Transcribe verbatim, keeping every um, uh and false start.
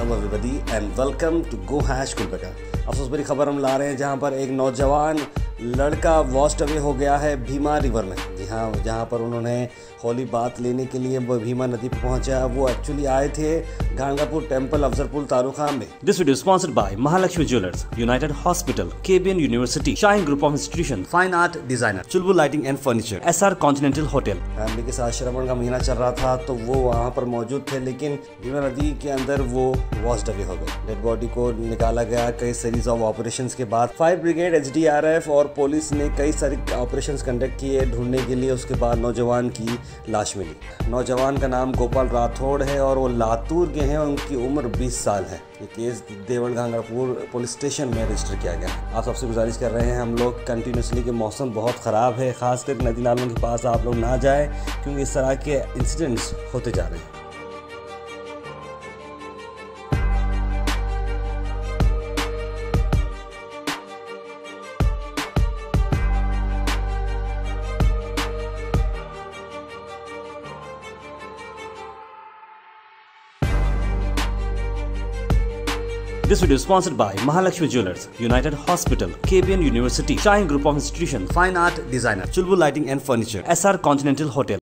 Hello everybody and welcome to go hash Kulpaka. अफसोस भरी खबर हम ला रहे हैं जहां पर एक नौजवान लड़का वॉस्ट अवे हो गया है भीमा रिवर में। जी हाँ, जहां पर उन्होंने होली बात लेने के लिए वो भीमा नदी पर पहुंचा। वो एक्चुअली आए थे गांगापुर टेम्पल अफजरपुर तालुका में। This video sponsored by Mahalakshmi jewellers, united hospital, KBN university, shine group of institution, fine art designer, Chulbul lighting and furniture, SR continental hotel. Family के साथ श्रावण का महीना चल रहा था तो वो वहाँ पर मौजूद थे, लेकिन भीमा नदी के अंदर वो वॉस्ट अवे हो गए। डेड बॉडी को निकाला गया। कई सीरीज ऑफ ऑपरेशंस के बाद फायर ब्रिगेड, एसडीआरएफ और पुलिस ने कई सारे ऑपरेशंस कंडक्ट किए ढूंढने के लिए। उसके बाद नौजवान की लाश मिली। नौजवान का नाम गोपाल राठौड़ है और वो लातूर के हैं। उनकी उम्र बीस साल है। ये case Deval Ganagapur police station में रजिस्टर किया गया। आप सबसे गुजारिश कर रहे हैं हम लोग कंटिन्यूसली कि मौसम बहुत ख़राब है, खासकर नदी नालों के पास आप लोग ना जाएं क्योंकि इस तरह के इंसिडेंट्स होते जा रहे हैं। This video is sponsored by Mahalakshmi Jewelers, United Hospital, KBN University, Shine Group of Institution, Fine Art Designer, Chulbul Lighting and Furniture, S R Continental Hotel.